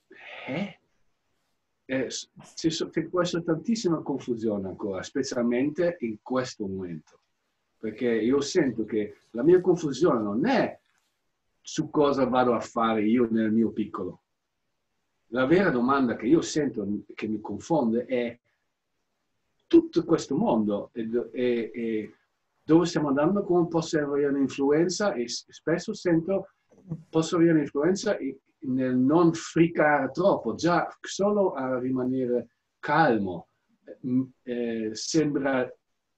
C'è può essere tantissima confusione ancora, specialmente in questo momento. Perché io sento che la mia confusione non è su cosa vado a fare io nel mio piccolo. La vera domanda che io sento che mi confonde è tutto questo mondo e dove stiamo andando, come posso avere un'influenza, e spesso sento posso avere un'influenza nel non fricare troppo, già solo a rimanere calmo sembra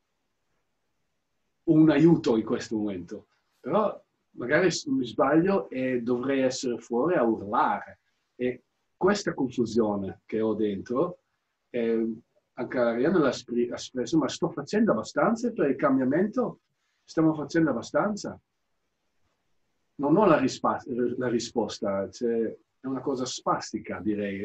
un aiuto in questo momento, però magari mi sbaglio e dovrei essere fuori a urlare. E questa confusione che ho dentro, anche Arianna l'ha espresso, ma sto facendo abbastanza per il cambiamento? Stiamo facendo abbastanza? Non ho la risposta, è una cosa spastica, direi.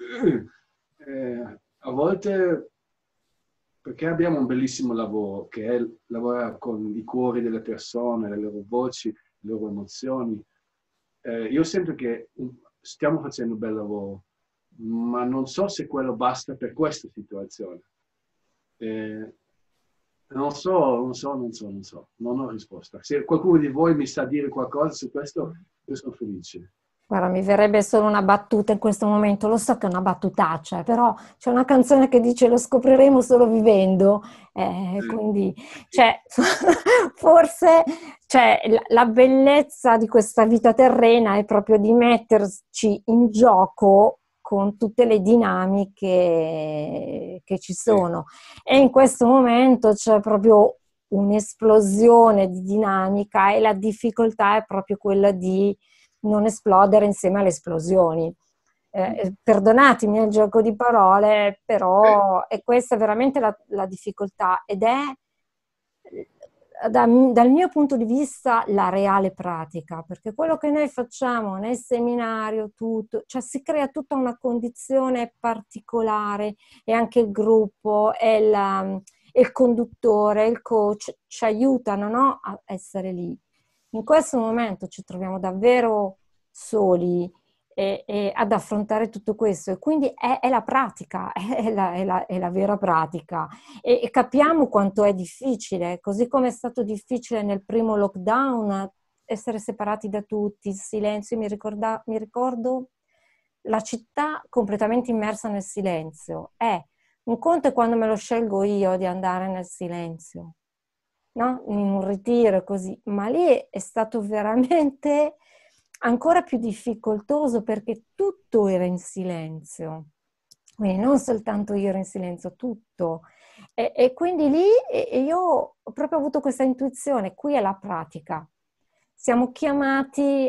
A volte... Perché abbiamo un bellissimo lavoro, che è lavorare con i cuori delle persone, le loro voci, le loro emozioni. Io sento che stiamo facendo un bel lavoro, ma non so se quello basta per questa situazione. Non so, non ho risposta. Se qualcuno di voi mi sa dire qualcosa su questo, io sono felice. Guarda, mi verrebbe solo una battuta in questo momento, lo so che è una battutaccia, però c'è una canzone che dice lo scopriremo solo vivendo, quindi forse la bellezza di questa vita terrena è proprio di metterci in gioco con tutte le dinamiche che ci sono, e in questo momento c'è proprio un'esplosione di dinamica e la difficoltà è proprio quella di non esplodere insieme alle esplosioni. Perdonatemi il gioco di parole, però è questa veramente la difficoltà, ed è dal mio punto di vista la reale pratica, perché quello che noi facciamo nel seminario, tutto, cioè si crea tutta una condizione particolare, e anche il gruppo e il conduttore, il coach ci aiutano, no, a essere lì. In questo momento ci troviamo davvero soli e ad affrontare tutto questo, e quindi è la pratica, è la vera pratica, e capiamo quanto è difficile, così come è stato difficile nel primo lockdown essere separati da tutti, il silenzio. Mi ricordo la città completamente immersa nel silenzio. Un conto è quando me lo scelgo io di andare nel silenzio, no? In un ritiro così, ma lì è stato veramente ancora più difficoltoso, perché tutto era in silenzio, quindi non soltanto io ero in silenzio, tutto, e quindi lì io ho proprio avuto questa intuizione: qui è la pratica, siamo chiamati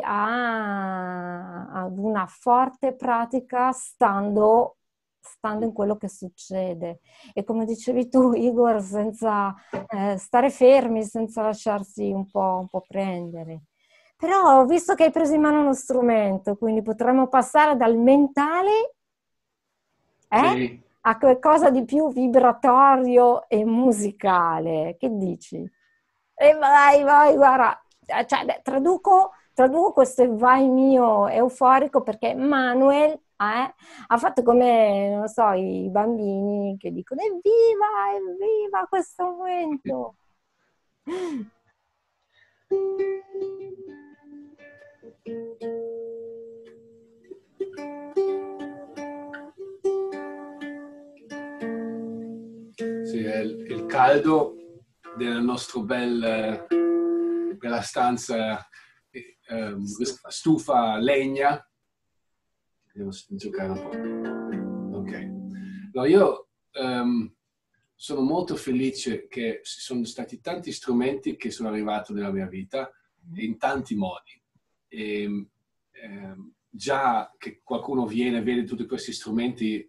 ad una forte pratica stando in quello che succede, e come dicevi tu, Igor, senza stare fermi, senza lasciarsi un po' prendere. Però ho visto che hai preso in mano uno strumento, quindi potremmo passare dal mentale Sì. A qualcosa di più vibratorio e musicale. Che dici? E vai, guarda, cioè, traduco questo vai mio euforico perché Manuel ha fatto come, non so, i bambini che dicono evviva questo momento. Sì, è il caldo della nostra bella stanza, stufa a legna. Devo giocare un po'. Ok. No, io sono molto felice che ci sono stati tanti strumenti che sono arrivati nella mia vita in tanti modi. E, già che qualcuno viene e vede tutti questi strumenti,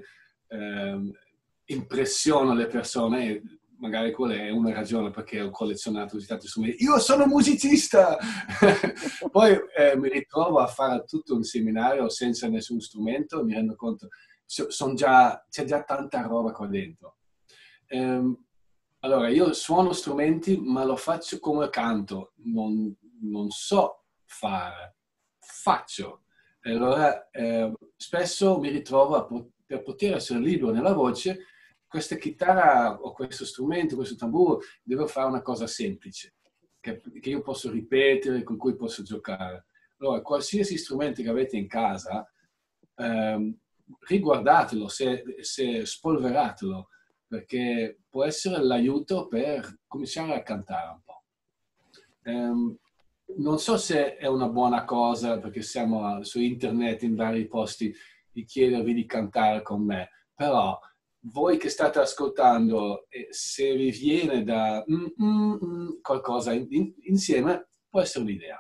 impressiona le persone. Magari quella è una ragione perché ho collezionato così tanti strumenti. Io sono musicista! Poi mi ritrovo a fare tutto un seminario senza nessun strumento, mi rendo conto, c'è già tanta roba qua dentro. Allora, io suono strumenti, ma lo faccio come canto, non so fare, faccio. Allora, spesso mi ritrovo per poter essere libero nella voce, questa chitarra o questo strumento, questo tamburo, devo fare una cosa semplice, che io posso ripetere, con cui posso giocare. Allora, qualsiasi strumento che avete in casa, riguardatelo, se spolveratelo, perché può essere l'aiuto per cominciare a cantare un po'. Non so se è una buona cosa, perché siamo su internet in vari posti, di chiedervi di cantare con me, però voi che state ascoltando, se vi viene da qualcosa insieme, può essere un'idea.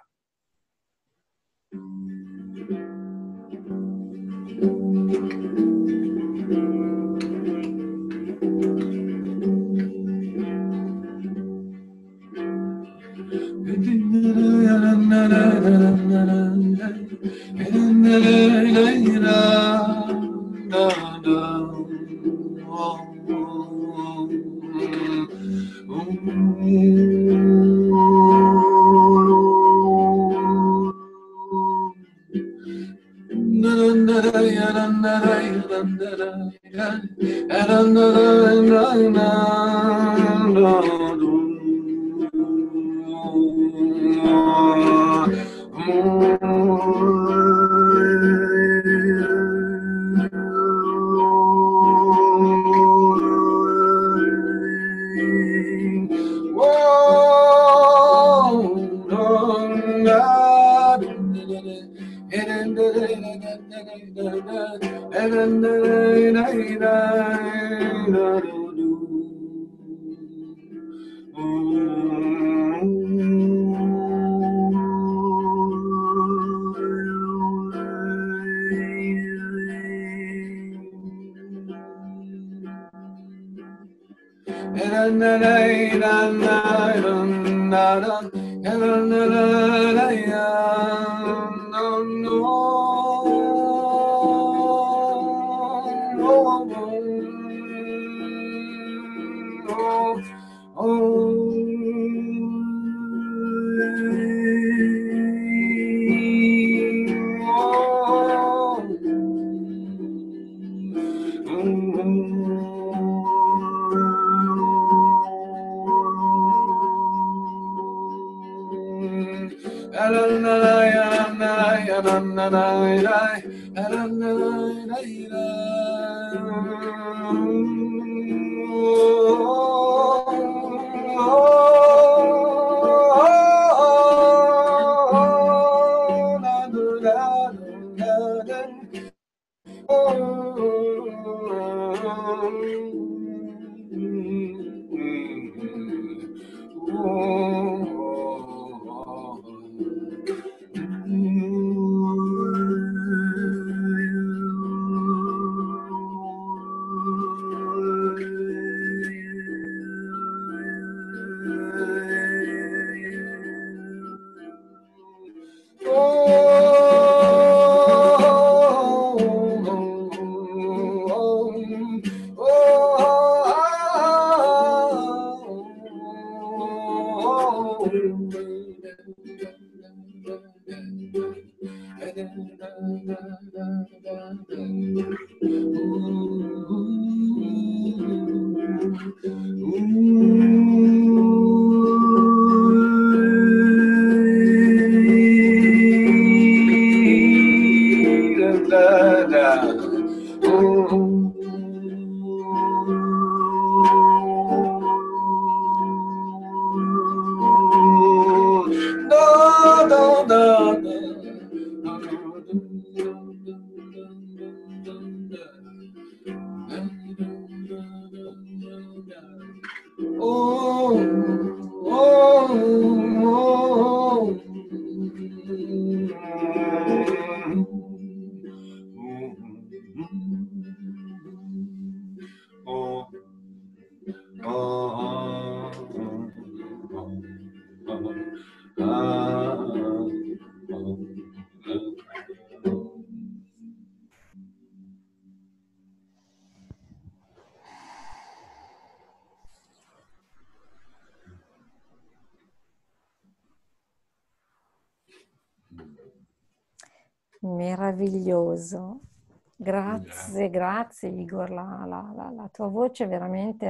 Meraviglioso. Grazie, grazie Igor. La tua voce veramente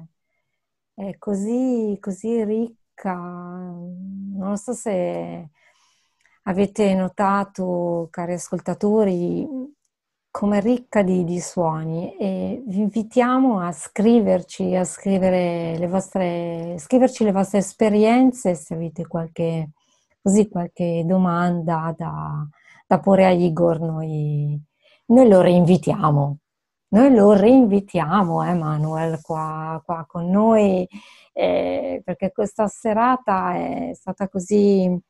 è così ricca. Non so se avete notato, cari ascoltatori, come ricca di suoni, e vi invitiamo a scriverci, a scriverci le vostre esperienze, se avete qualche domanda da porre a Igor. Noi lo reinvitiamo. Noi lo reinvitiamo, Manuel, qua con noi, perché questa serata è stata così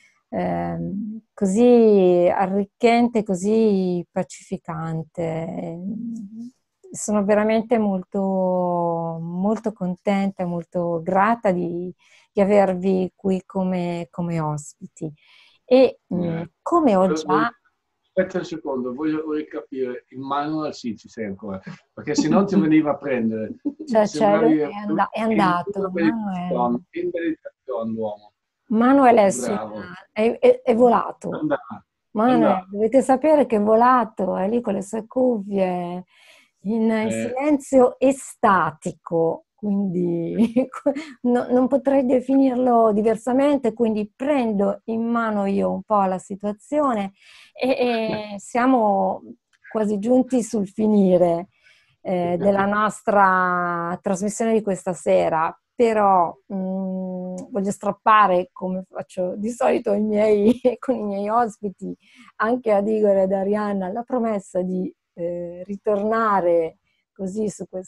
arricchente, così pacificante. Sono veramente molto, molto contenta e molto grata di avervi qui come ospiti. E come ho già... Aspetta un secondo, voglio capire, il Manuel sì, ci sei ancora, perché se no ti veniva a prendere. Lui è andato. In meditazione l'uomo. Manuel è volato. Manuel, dovete sapere che è volato, è lì con le sue cuffie, in silenzio estatico, quindi non potrei definirlo diversamente, quindi prendo in mano io un po' la situazione e siamo quasi giunti sul finire della nostra trasmissione di questa sera, però voglio strappare, come faccio di solito con i miei ospiti, anche ad Igor e ad Arianna, la promessa di ritornare così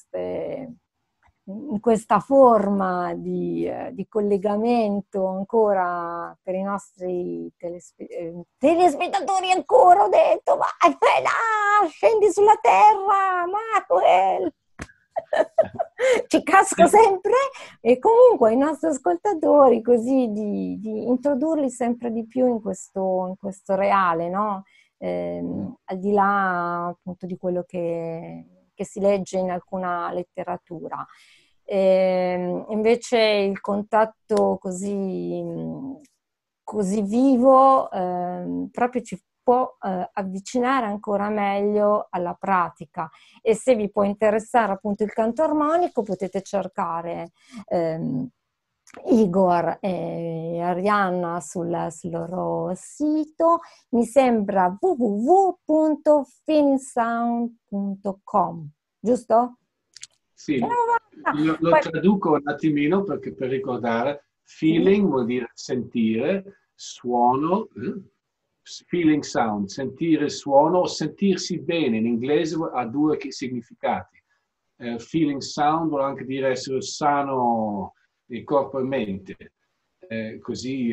in questa forma di collegamento ancora per i nostri telespettatori, ancora ho detto, vai là, scendi sulla terra, Manuel! Ci casco sempre, e comunque ai nostri ascoltatori, così di introdurli sempre di più in questo reale, no? Al di là appunto di quello che si legge in alcuna letteratura. Invece il contatto così vivo proprio ci può avvicinare ancora meglio alla pratica, e se vi può interessare appunto il canto armonico potete cercare Igor e Arianna sul loro sito, mi sembra www.feelingsound.com, giusto? Sì, lo traduco un attimino perché per ricordare, feeling vuol dire sentire, suono, feeling sound, sentire suono o sentirsi bene, in inglese ha due significati. Feeling sound vuol anche dire essere sano di corpo e mente, così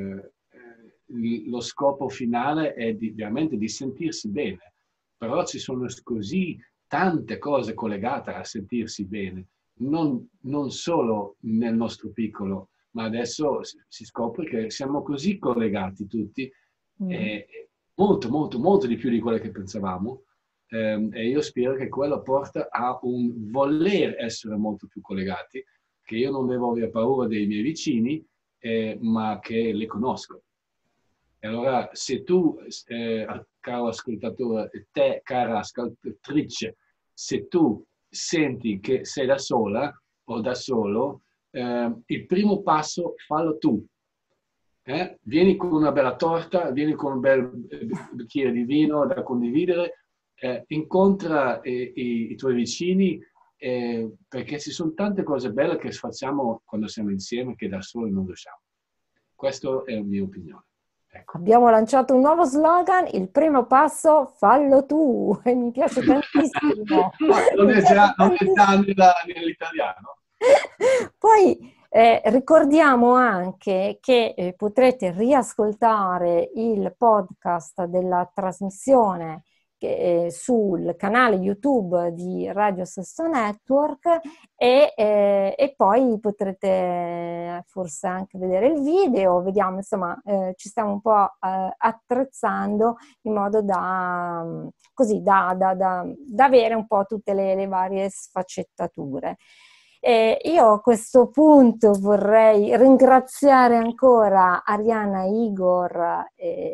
lo scopo finale è veramente di sentirsi bene, però ci sono così tante cose collegate a sentirsi bene, non solo nel nostro piccolo, ma adesso si scopre che siamo così collegati tutti, molto, molto, molto di più di quello che pensavamo, e io spero che quello porta a un voler essere molto più collegati, che io non devo avere paura dei miei vicini ma che le conosco. E allora se tu, caro ascoltatore, te, cara ascoltatrice, se tu senti che sei da sola o da solo, il primo passo fallo tu. Vieni con una bella torta, vieni con un bel bicchiere di vino da condividere, incontra i tuoi vicini, perché ci sono tante cose belle che facciamo quando siamo insieme che da soli non riusciamo. Questa è la mia opinione. Ecco. Abbiamo lanciato un nuovo slogan, il primo passo fallo tu, e mi piace tantissimo. Non è già nell'italiano. Poi ricordiamo anche che potrete riascoltare il podcast della trasmissione sul canale YouTube di Radio Sesto Network e poi potrete forse anche vedere il video, vediamo, insomma, ci stiamo un po' attrezzando in modo da, così, da avere un po' tutte le varie sfaccettature. Io a questo punto vorrei ringraziare ancora Arianna, Igor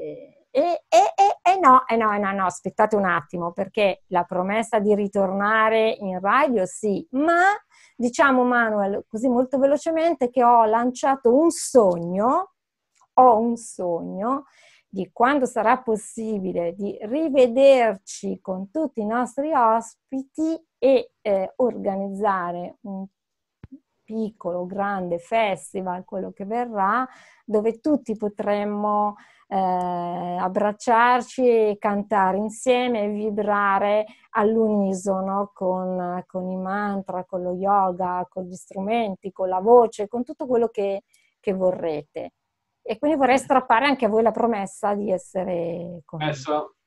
no, aspettate un attimo, perché la promessa di ritornare in radio sì, ma diciamo, Manuel, così molto velocemente, che ho lanciato un sogno di quando sarà possibile di rivederci con tutti i nostri ospiti e organizzare un piccolo, grande festival, quello che verrà, dove tutti potremmo abbracciarci e cantare insieme e vibrare all'unisono con i mantra, con lo yoga, con gli strumenti, con la voce, con tutto quello che vorrete. E quindi vorrei strappare anche a voi la promessa di essere con me.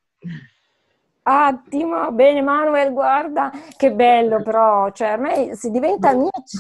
Attimo, bene Manuel, guarda che bello, però, cioè ormai si diventa amici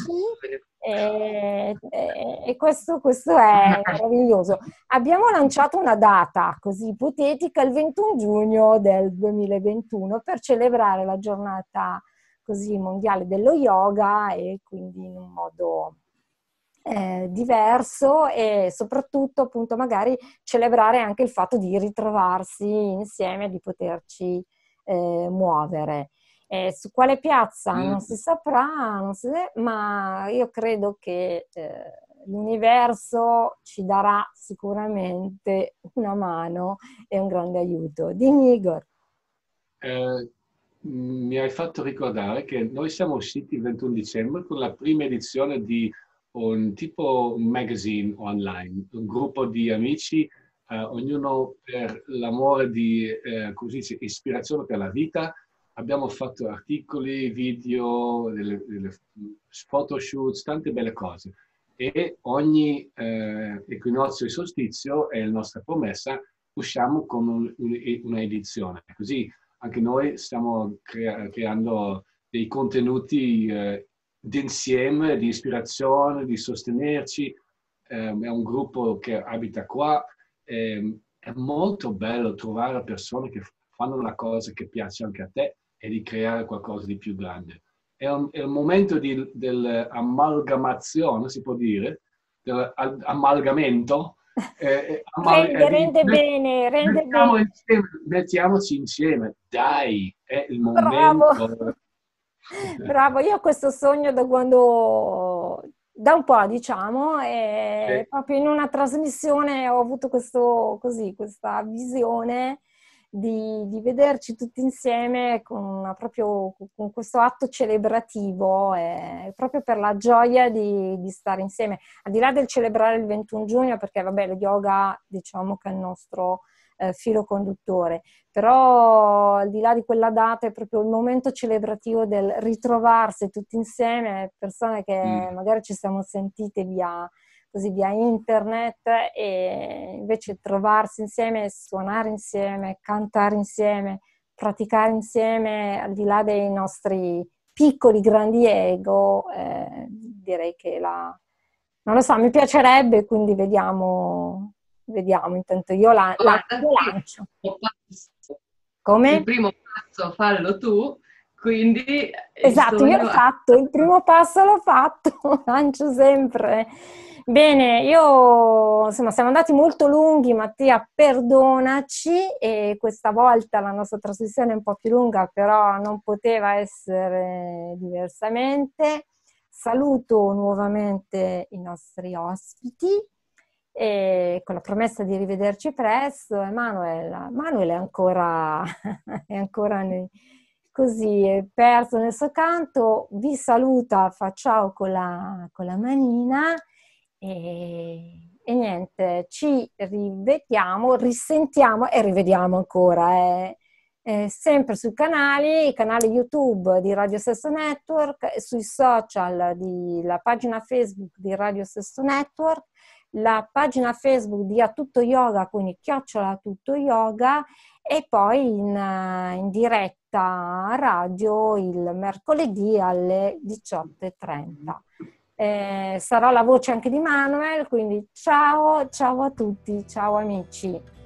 e questo è meraviglioso. Abbiamo lanciato una data così ipotetica, il 21 giugno del 2021, per celebrare la giornata così mondiale dello yoga, e quindi in un modo diverso, e soprattutto appunto magari celebrare anche il fatto di ritrovarsi insieme, di poterci muovere. Su quale piazza non si saprà, ma io credo che l'universo ci darà sicuramente una mano e un grande aiuto. Dimmi, Igor. Mi hai fatto ricordare che noi siamo usciti il 21 dicembre con la prima edizione di un magazine online, un gruppo di amici, ognuno per l'amore di ispirazione per la vita. Abbiamo fatto articoli, video, delle photoshoot, tante belle cose. E ogni equinozio e solstizio, è la nostra promessa, usciamo con una edizione. Così anche noi stiamo creando dei contenuti d'insieme, di ispirazione, di sostenerci. È un gruppo che abita qua. È molto bello trovare persone che fanno una cosa che piace anche a te e di creare qualcosa di più grande. È un momento dell'amalgamazione, si può dire, dell'amalgamento. Rende bene. Mettiamoci insieme, dai, è il momento. Bravo, io ho questo sogno da un po', diciamo, e proprio in una trasmissione ho avuto questa visione di vederci tutti insieme con questo atto celebrativo, proprio per la gioia di stare insieme, al di là del celebrare il 21 giugno, perché vabbè, lo yoga diciamo che è il nostro filo conduttore, però al di là di quella data è proprio il momento celebrativo del ritrovarsi tutti insieme, persone che magari ci siamo sentite via internet, e invece trovarsi insieme, suonare insieme, cantare insieme, praticare insieme, al di là dei nostri piccoli grandi ego, direi che non lo so, mi piacerebbe, quindi vediamo, intanto io lancio. Come? Il primo passo fallo tu, quindi... Esatto, io l'ho fatto, il primo passo l'ho fatto, lancio sempre Bene, io insomma siamo andati molto lunghi, Mattia, perdonaci, e questa volta la nostra trasmissione è un po' più lunga, però non poteva essere diversamente. Saluto nuovamente i nostri ospiti e con la promessa di rivederci presto. Manuel è ancora così, è perso nel suo canto, vi saluta, fa ciao con la manina e niente, ci rivediamo, risentiamo e rivediamo ancora. Sempre sui canali, canale YouTube di Radio Sesto Network, sui social, la pagina Facebook di Radio Sesto Network, la pagina Facebook di A Tutto Yoga, quindi @ Tutto Yoga, e poi in diretta radio il mercoledì alle 18:30. Sarò la voce anche di Manuel, quindi ciao a tutti, ciao amici.